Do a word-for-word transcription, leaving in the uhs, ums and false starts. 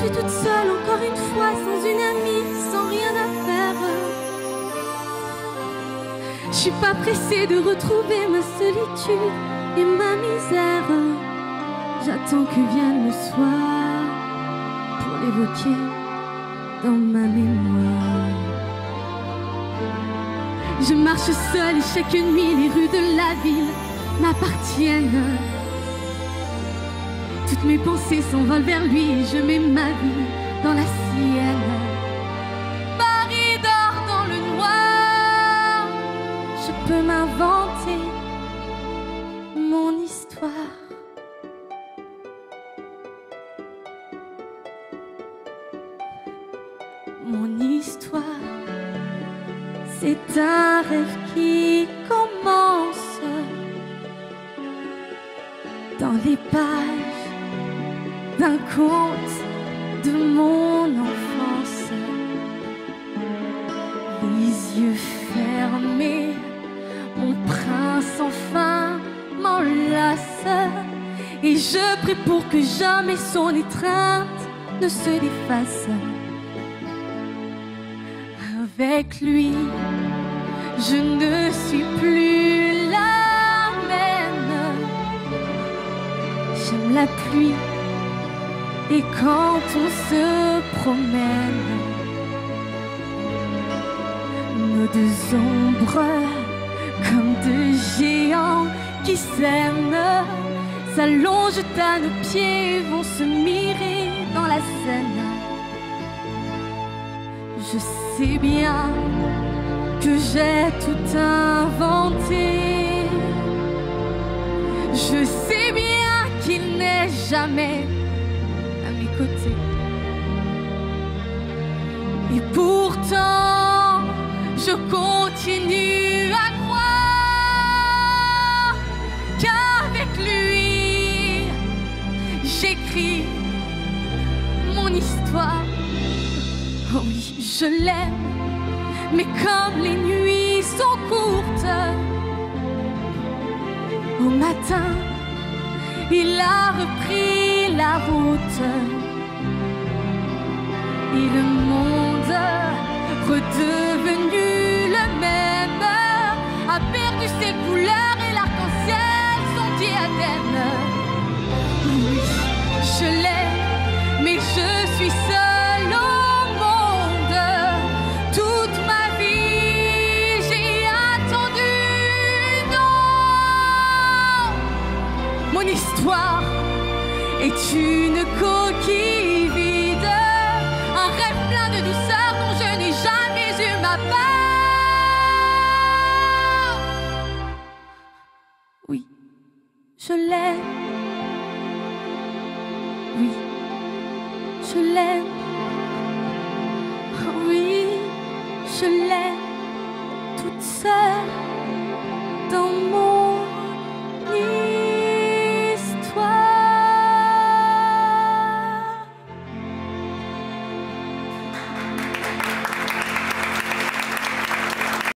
suis toute seule encore une fois, sans une amie, sans rien à faire. Je suis pas pressée de retrouver ma solitude et ma misère. J'attends que vienne le soir pour l'évoquer dans ma mémoire. Je marche seule et chaque nuit les rues de la ville m'appartiennent. Toutes mes pensées s'envolent vers lui et je mets ma vie dans la sienne. Paris dort dans le noir, je peux m'inventer mon histoire. Mon histoire, c'est un rêve qui commence dans les pages d'un conte de mon enfance. Les yeux fermés, mon prince enfin m'enlace et je prie pour que jamais son étreinte ne se déface. Avec lui, je ne suis plus la même. J'aime la pluie et quand on se promène, nos deux ombres comme deux géants qui s'aiment s'allongent à nos pieds, vont se mirer dans la Seine. Je sais bien que j'ai tout inventé. Je sais bien qu'il n'est jamais à mes côtés. Et pourtant, je continue à croire qu'avec lui, j'écris mon histoire. Oh oui, je l'aime, mais comme les nuits sont courtes, au matin, il a repris la route. Et le monde, redevenu le même, a perdu ses couleurs et l'arc-en-ciel son diadème. Oui, je l'aime, mais je suis seule au monde. Toute ma vie, j'ai attendu. Non, mon histoire est une coquille vide, un rêve plein de douceur dont je n'ai jamais eu ma part. Oui, je l'aime. Oui, je l'aime. Oui, je l'aime toute seule dans mon